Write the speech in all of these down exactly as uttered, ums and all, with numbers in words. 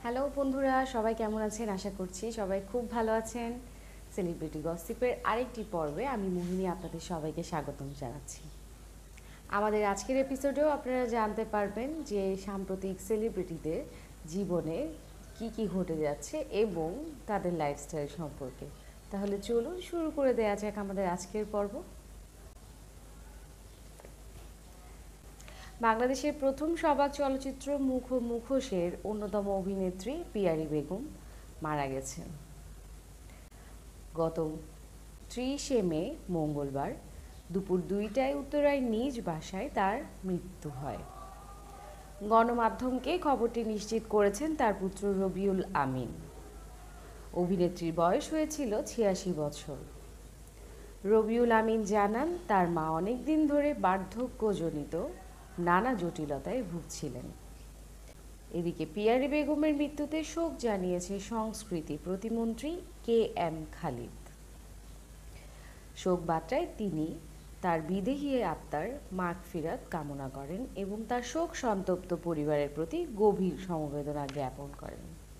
Hello বন্ধুরা, সবাই কেমন আছেন? আশা করছি সবাই খুব ভালো আছেন। সেলিব্রিটি গসিপের আরেকটি পর্বে আমি মোহিনী আপনাদের সবাইকে স্বাগতম জানাচ্ছি। আমাদের আজকের এপিসোডেও আপনারা জানতে পারবেন যে সাম্প্রতিক সেলিব্রিটিদের জীবনে কি কি ঘটে যাচ্ছে এবং তাদের লাইফস্টাইল সম্পর্কে। তাহলে চলুন শুরু করে দেওয়া যাক আমাদের আজকের পর্ব। বাংলাদেশের প্রথম সবাক চলচ্চিত্র মুখ ও মুখোশের অন্যতম অভিনেত্রী পিয়ারি বেগম মারা গেছেন। গত ত্রিশে মে মঙ্গলবার দুপুর দুইটায় উত্তরায় নিজ বাসায় তার মৃত্যু হয়। গণমাধ্যমকে খবরটি নিশ্চিত করেছেন তার পুত্র রবিউল আমিন। অভিনেত্রীর বয়স হয়েছিল ছিয়াশি বছর। রবিউল আমিন জানান, তার মা অনেক দিন ধরে বার্ধক্যজনিত নানা জটিলতায় ভুগছিলেন। এদিকে পিয়ারি বেগমের মৃত্যুতে শোক জানিয়েছে সংস্কৃতি প্রতিমন্ত্রী কে এম খালিদ। শোক বার্তায় তিনি তার বিদেহী আত্মার মাগফিরাত কামনা করেন এবং তার শোক সন্তপ্ত পরিবারের প্রতি গভীর সমবেদনা জ্ঞাপন করেন।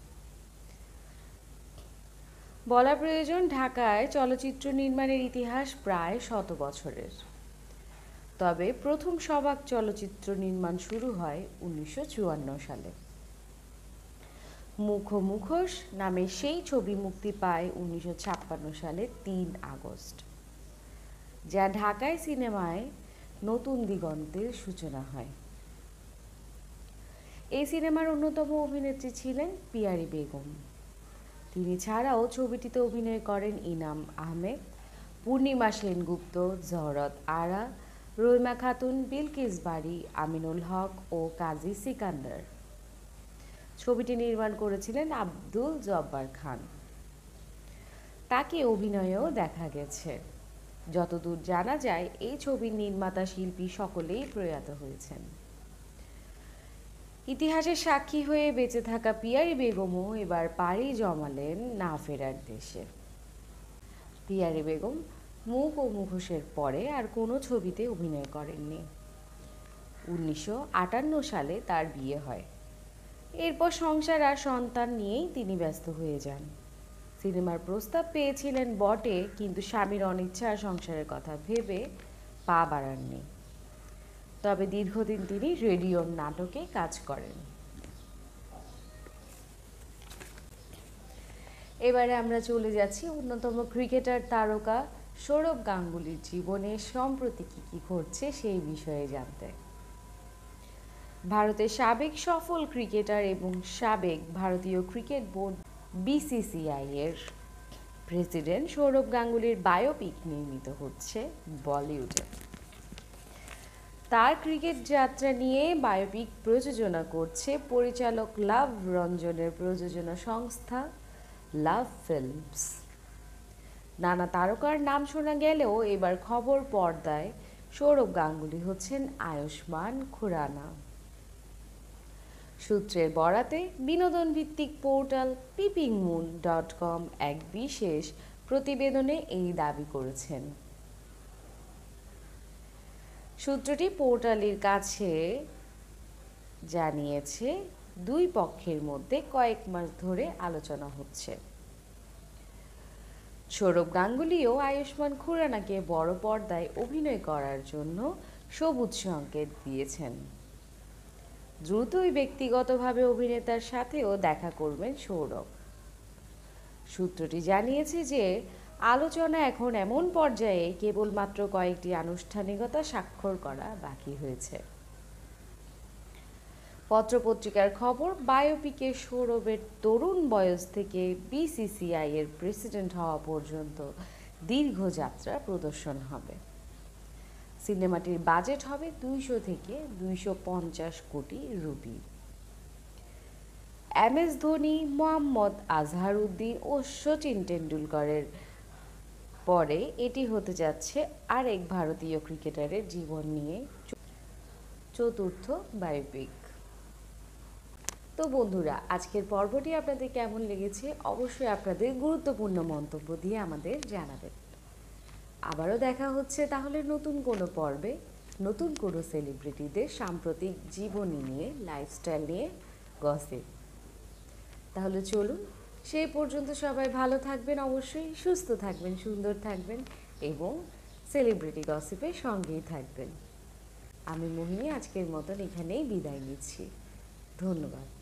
বলা প্রয়োজন, ঢাকায় চলচ্চিত্র নির্মাণের ইতিহাস প্রায় শত বছরের। তবে প্রথম সবাক চলচ্চিত্র নির্মাণ শুরু হয় উনিশশো চুয়ান্ন সালে। মুখ ও মুখোশ নামে সেই ছবি মুক্তি পায় উনিশশো ছাপ্পান্ন সালের তিন আগস্ট, যা ঢাকায় সিনেমায় নতুন দিগন্তের সূচনা হয়। এই সিনেমার অন্যতম অভিনেত্রী ছিলেন পিয়ারি বেগম। তিনি ছাড়াও ছবিটিতে অভিনয় করেন ইনাম আহমেদ, পূর্ণিমা সেনগুপ্ত, জহরত আরা, রহিমা খাতুন, বিলকিস বাড়ি, আমিনুল হক ও কাজী সিকান্দার। ছবিটি নির্মাণ করেছিলেন আব্দুল জব্বার খান। তাকে অভিনয়েও দেখা গেছে। যতদূর জানা যায়, এই ছবির নির্মাতা শিল্পী সকলেই প্রয়াত হয়েছেন। ইতিহাসের সাক্ষী হয়ে বেঁচে থাকা পিয়ারি বেগমও এবার পাড়ি জমালেন না ফেরার দেশে। পিয়ারি বেগম মুখ ও মুখোশের পরে আর কোনো ছবিতে অভিনয় করেননি। উনিশশো আটান্ন সালে তার বিয়ে হয়। এরপর সংসার আর সন্তান নিয়েই তিনি ব্যস্ত হয়ে যান। সিনেমার প্রস্তাব পেয়েছিলেন বটে, কিন্তু স্বামীর অনিচ্ছা আর সংসারের কথা ভেবে পা বাড়াননি। তবে দীর্ঘদিন তিনি রেডিওর নাটকে কাজ করেন। এবারে আমরা চলে যাচ্ছি অন্যতম ক্রিকেটার তারকা সৌরভ গাঙ্গুলির জীবনে সম্প্রতি কী কী ঘটছে সেই বিষয়ে জানতে। ভারতের সাবেক সফল ক্রিকেটার এবং সাবেক ভারতীয় ক্রিকেট বোর্ড বিসিসিআই এর প্রেসিডেন্ট সৌরভ গাঙ্গুলির বায়োপিক নির্মিত হচ্ছে বলিউডে। তার ক্রিকেট যাত্রা নিয়ে বায়োপিক প্রযোজনা করছে পরিচালক লাভ রঞ্জনের প্রযোজনা সংস্থা লাভ ফিল্মস। নানা তারকার নাম শোনা গেলেও এবার খবর পর্দায় সৌরভ গাঙ্গুলি হচ্ছেন আয়ুষ্মান খুরানা। সূত্রের বরাতে বিনোদন ভিত্তিক portal peeping moon dot com এক বিশেষ প্রতিবেদনে এই দাবি করেছেন। সূত্রটি পোর্টালের কাছে জানিয়েছে, দুই পক্ষের মধ্যে কয়েক মাস ধরে আলোচনা হচ্ছে। সৌরভ গাঙ্গুলিও আয়ুষ্মান খুরানাকে বড় পর্দায় অভিনয় করার জন্য সবুজ সংকেত দিয়েছেন। দ্রুতই ব্যক্তিগতভাবে অভিনেতার সাথেও দেখা করবেন সৌরভ। সূত্রটি জানিয়েছে যে আলোচনা এখন এমন পর্যায়ে কেবলমাত্র কয়েকটি আনুষ্ঠানিকতা স্বাক্ষর করা বাকি হয়েছে। পত্রপত্রিকার খবর, বায়োপিকে সৌরভের তরুণ বয়স থেকে বিসিসিআই এর প্রেসিডেন্ট হওয়া পর্যন্ত দীর্ঘ যাত্রা প্রদর্শন হবে। সিনেমাটির বাজেট হবে দুইশো থেকে দুইশো পঞ্চাশ কোটি rupee. M S Dhoni, Mohammad Azharuddin ও সচিন টেন্ডুলকরের পরে এটি হতে যাচ্ছে আরেক ভারতীয় ক্রিকেটারের জীবন নিয়ে চতুর্থ বায়োপিক। তো বন্ধুরা, আজকের পর্বটি আপনাদের কেমন লেগেছে অবশ্যই আপনাদের গুরুত্বপূর্ণ মন্তব্য দিয়ে আমাদের জানাবেন। আবারও দেখা হচ্ছে তাহলে নতুন কোনো পর্বে, নতুন কোনো সেলিব্রিটিদের সাম্প্রতিক জীবনী নিয়ে, লাইফস্টাইল নিয়ে গসিপ। তাহলে চলুন, সেই পর্যন্ত সবাই ভালো থাকবেন, অবশ্যই সুস্থ থাকবেন, সুন্দর থাকবেন এবং সেলিব্রিটি গসিপের সঙ্গেই থাকবেন। আমি মোহিনী আজকের মতন এখানেই বিদায় নিচ্ছি। ধন্যবাদ।